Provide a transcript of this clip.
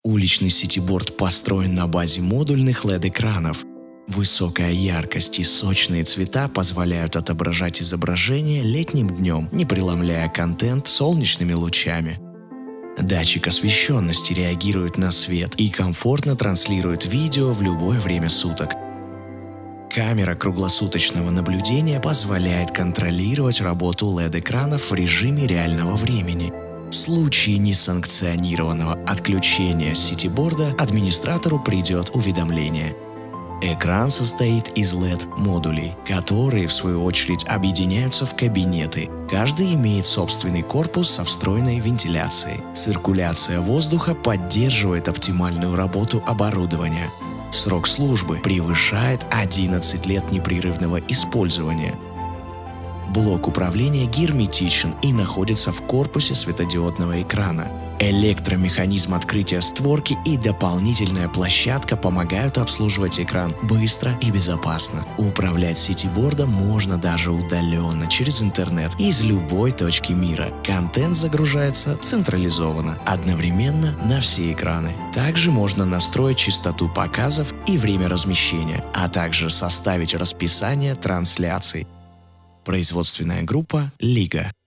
Уличный ситиборд построен на базе модульных LED-экранов. Высокая яркость и сочные цвета позволяют отображать изображение летним днем, не преломляя контент солнечными лучами. Датчик освещенности реагирует на свет и комфортно транслирует видео в любое время суток. Камера круглосуточного наблюдения позволяет контролировать работу LED-экранов в режиме реального времени. В случае несанкционированного отключения ситиборда администратору придет уведомление. Экран состоит из LED-модулей, которые в свою очередь объединяются в кабинеты. Каждый имеет собственный корпус со встроенной вентиляцией. Циркуляция воздуха поддерживает оптимальную работу оборудования. Срок службы превышает 11 лет непрерывного использования. Блок управления герметичен и находится в корпусе светодиодного экрана. Электромеханизм открытия створки и дополнительная площадка помогают обслуживать экран быстро и безопасно. Управлять ситибордом можно даже удаленно, через интернет, из любой точки мира. Контент загружается централизованно, одновременно на все экраны. Также можно настроить частоту показов и время размещения, а также составить расписание трансляций. Производственная группа «Лига».